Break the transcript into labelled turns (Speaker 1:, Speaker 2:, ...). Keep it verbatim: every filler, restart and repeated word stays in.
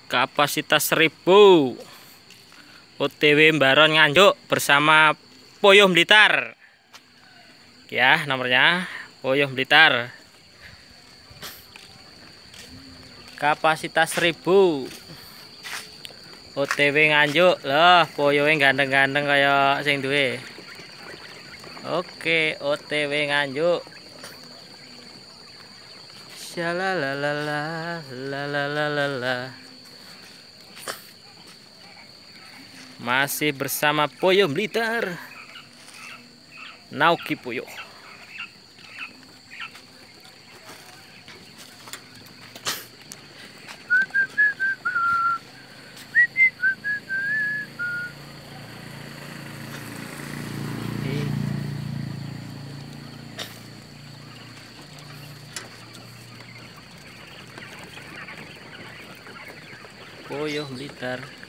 Speaker 1: kapasitas seribu, O T W Mbaron Nganjuk bersama Puyuh Blitar ya, nomornya Puyuh Blitar, kapasitas seribu, O T W Nganjuk loh, puyuhe ganteng-ganteng kayak sing duwe. Oke, O T W Nganjuk. Shalalalala, lalalala. Masih bersama Puyuh Blitar, Nauki Puyuh. Puyuh Blitar.